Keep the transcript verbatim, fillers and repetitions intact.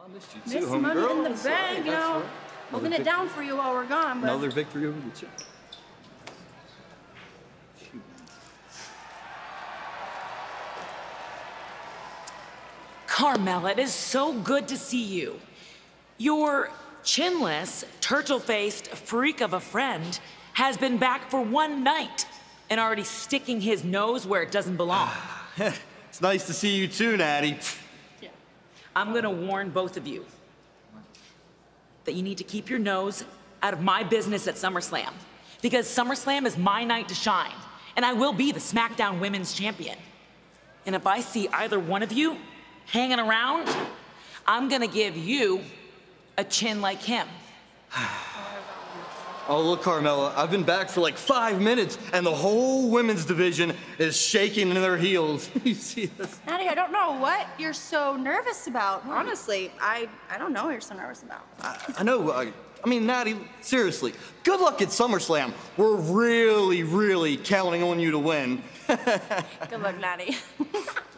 I missed you Miss too, money homegirl. in the bag, you know. Holding it down for you while we're gone, but... Another victory over the chick. Carmela, it is so good to see you. Your chinless, turtle-faced freak of a friend has been back for one night and already sticking his nose where it doesn't belong. It's nice to see you too, Natty. Yeah. I'm gonna warn both of you that you need to keep your nose out of my business at SummerSlam, because SummerSlam is my night to shine, and I will be the SmackDown Women's Champion. And if I see either one of you hanging around, I'm gonna give you a chin like him. Oh, look, Carmela, I've been back for like five minutes, and the whole women's division is shaking in their heels. You see this? Natty, I don't know what you're so nervous about. Honestly, I, I don't know what you're so nervous about. I, I know, I, I mean, Natty, seriously, good luck at SummerSlam. We're really, really counting on you to win. Good luck, Natty.